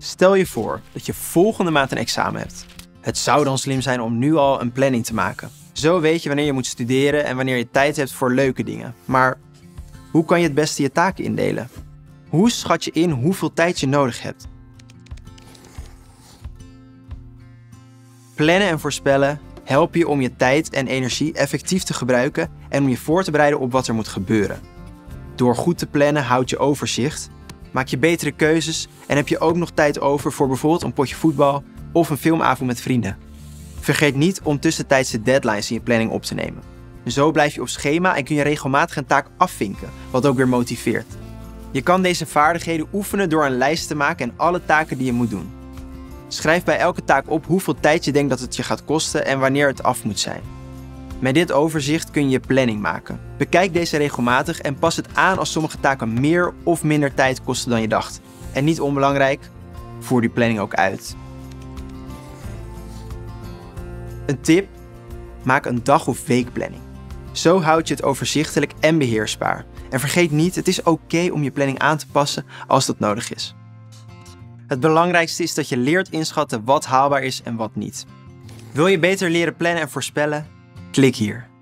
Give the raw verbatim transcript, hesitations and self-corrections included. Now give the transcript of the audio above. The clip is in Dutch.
Stel je voor dat je volgende maand een examen hebt. Het zou dan slim zijn om nu al een planning te maken. Zo weet je wanneer je moet studeren en wanneer je tijd hebt voor leuke dingen. Maar hoe kan je het beste je taken indelen? Hoe schat je in hoeveel tijd je nodig hebt? Plannen en voorspellen helpen je om je tijd en energie effectief te gebruiken en om je voor te bereiden op wat er moet gebeuren. Door goed te plannen houd je overzicht, maak je betere keuzes en heb je ook nog tijd over voor bijvoorbeeld een potje voetbal of een filmavond met vrienden. Vergeet niet om tussentijdse deadlines in je planning op te nemen. Zo blijf je op schema en kun je regelmatig een taak afvinken, wat ook weer motiveert. Je kan deze vaardigheden oefenen door een lijst te maken en alle taken die je moet doen. Schrijf bij elke taak op hoeveel tijd je denkt dat het je gaat kosten en wanneer het af moet zijn. Met dit overzicht kun je je planning maken. Bekijk deze regelmatig en pas het aan als sommige taken meer of minder tijd kosten dan je dacht. En niet onbelangrijk, voer die planning ook uit. Een tip: maak een dag- of weekplanning. Zo houd je het overzichtelijk en beheersbaar. En vergeet niet, het is oké om je planning aan te passen als dat nodig is. Het belangrijkste is dat je leert inschatten wat haalbaar is en wat niet. Wil je beter leren plannen en voorspellen? Klik hier.